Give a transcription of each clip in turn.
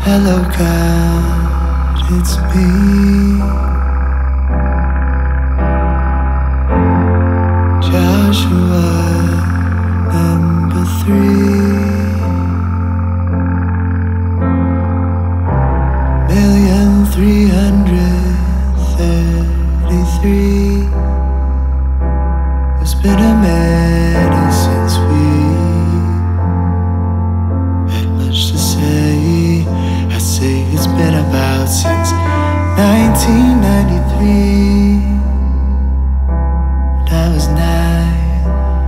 Hello God, it's me, Joshua number 3,333. It's been a minute since we had much to say. I'd say it's been about since 1993, when I was 9.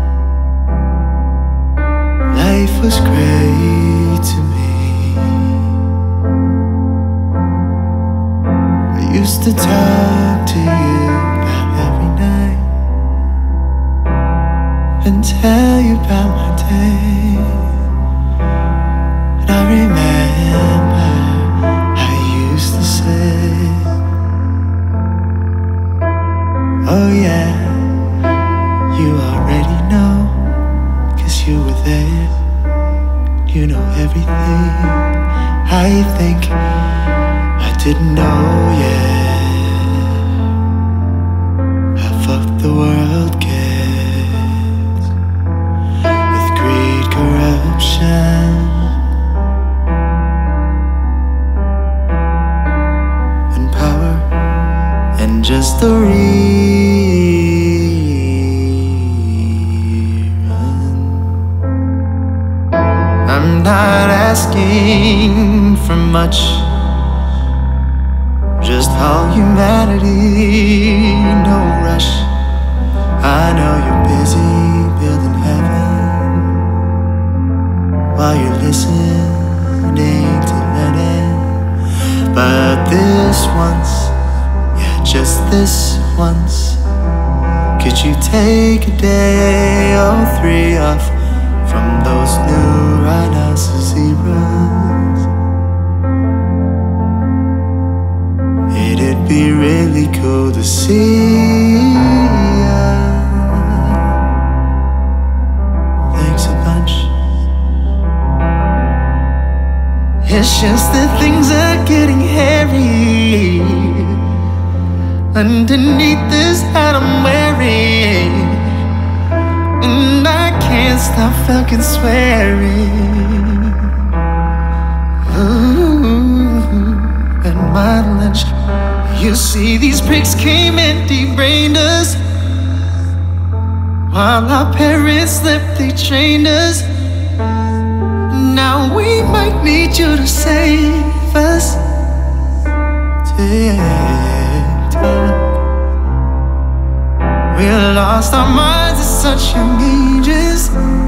Life was great to me. I used to talk to you about every night and tell you about my day. And I remember I used to say, oh yeah, you already know, 'cause you were there. You know everything I think I didn't know yet. How fucked the world gets with greed, corruption, and power, and just the rerun. I'm not asking for much, just all humanity, no rush. I know you're busy building heaven while you're listening to Lennon. But this once, yeah, just this once, could you take a day or 3 off from those new rhinoceros zebras? It'd be really cool to see ya. Thanks a bunch. It's just that things are getting hairy underneath this hat I'm wearing, and I can't stop fucking swearing. Ooh, at my lunch, you see these pricks came and debrained us, while our parents slept, they trained us. Now we might need you to save us. TikTok. We lost our minds at such young ages.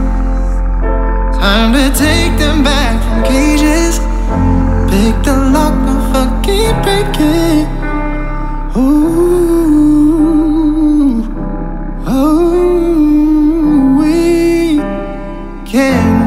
Time to take them back from cages. Pick the lock, no fucking break it. Ooh, oh, we can